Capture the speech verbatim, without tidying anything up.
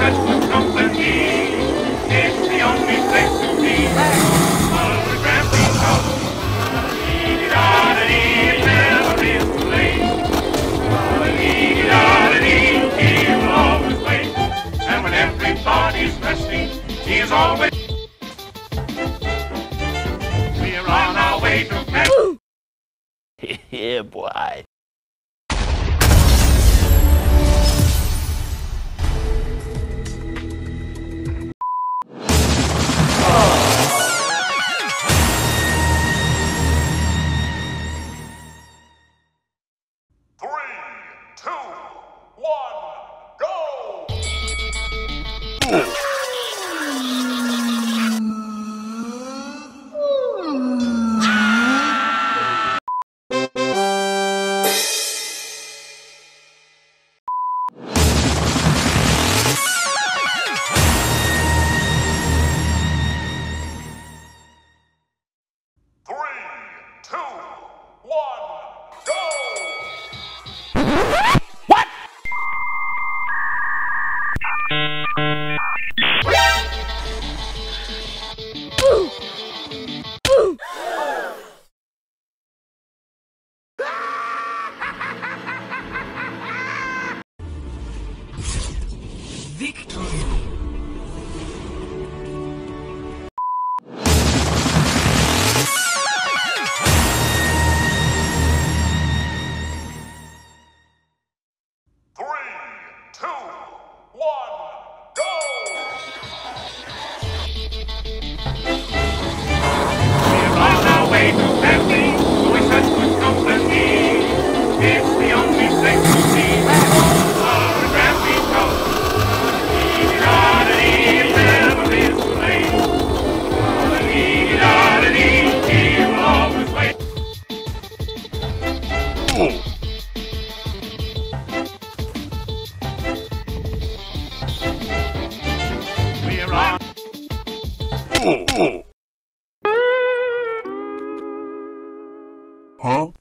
such good company. It's the only place to be. Follow the Grampians house. Dee-dee-da-da-dee, it never is too late. Dee-dee-da-da-dee, he will always wait. And when everybody's resting, he is always. We're on our way to heaven. Yeah, boy. Three, two, one, go! Three, two, one, go! What? Victory! Three, two, one, go! We're on our way to heaven. We're such good company. It's the only place to be. Follow the Grampians house. Dee-dee-da-da-dee, it never is too late. Dee-dee-da-da-dee, he will always wait. We're on. Huh?